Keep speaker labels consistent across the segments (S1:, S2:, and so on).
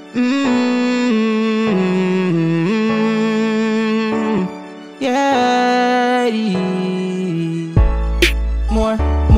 S1: Yeah. More.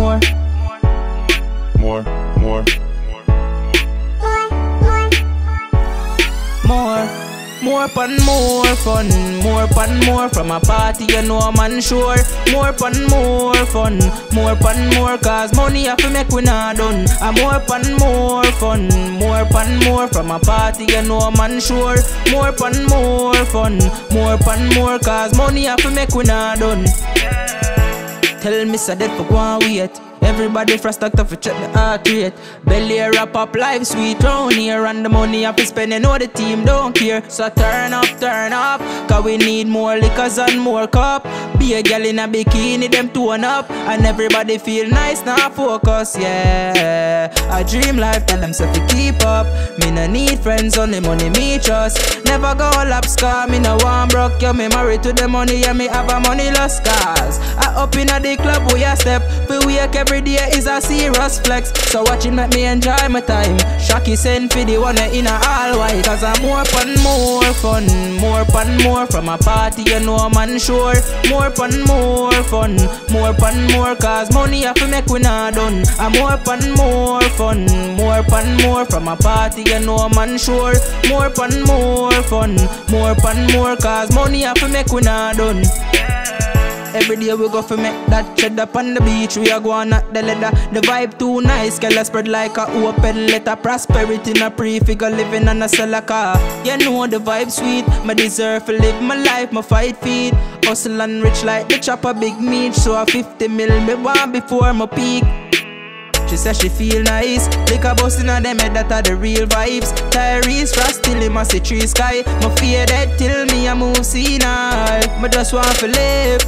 S1: More pan more fun, more pan more from a party, you know a man sure. More pan more fun, more pan more, cause money have to make we not done. A more pan more fun, more pan more from a party, you know a man sure. More pan more fun, more pan more, cause money have to make we not done. Tell me so that for go and wait. Everybody frost talk to check the heart rate. Belly wrap up life sweet round here, and the money have to spend, you know the team don't care. So turn up, cause we need more liquors and more cup. Be a girl in a bikini, them tone up, and everybody feel nice, now focus, yeah. I dream life, tell them so to keep up. Me no need friends, only money me trust. Never go lapse, cause me no one broke. Yeah, me married to the money, yeah, me have a money lost cause I up in a the club, we a step. We wake every day is a serious flex. So watch it make me enjoy my time. Shocky send for the one in a all white. Cause I'm more pan more fun, more pan more from a party, you know a man sure. More pan more fun, more pan more, cause money have to make we not done. I'm more pan more fun, more pan more from a party, you know a man sure. More pan more fun, more pan more, cause money have to make we not done. Every day we go for make that cheddar on the beach. We are going at the leather. The vibe too nice, KELL'S spread like a open letter. Prosperity in a prefigure, living on a cellar car. You know the vibe sweet. Me deserve to live my life, my fight feet. Hustle and rich like the chopper big meat. So a 50 mil me want before my peak. She said she feel nice. Lick a bus in a them head, that are the real vibes. Tyrese Frost till him a see tree sky. My fear dead till me a move senile. Me just want to live.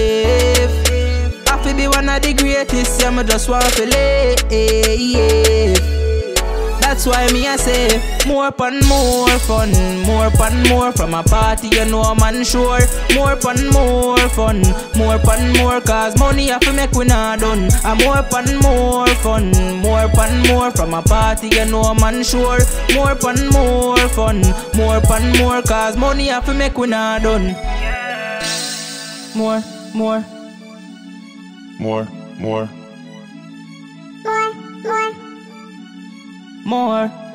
S1: I feel be one of the greatest, yeah, me just want to live. That's why me I say, more pan more fun, more pan more from a party, you know a man sure. More pan more fun, more pan more, cause money have to make we not done. A more pan more fun, more pan more from a party, you know a man sure. More pan more fun, more pan more, cause money have to make we not done. More. More.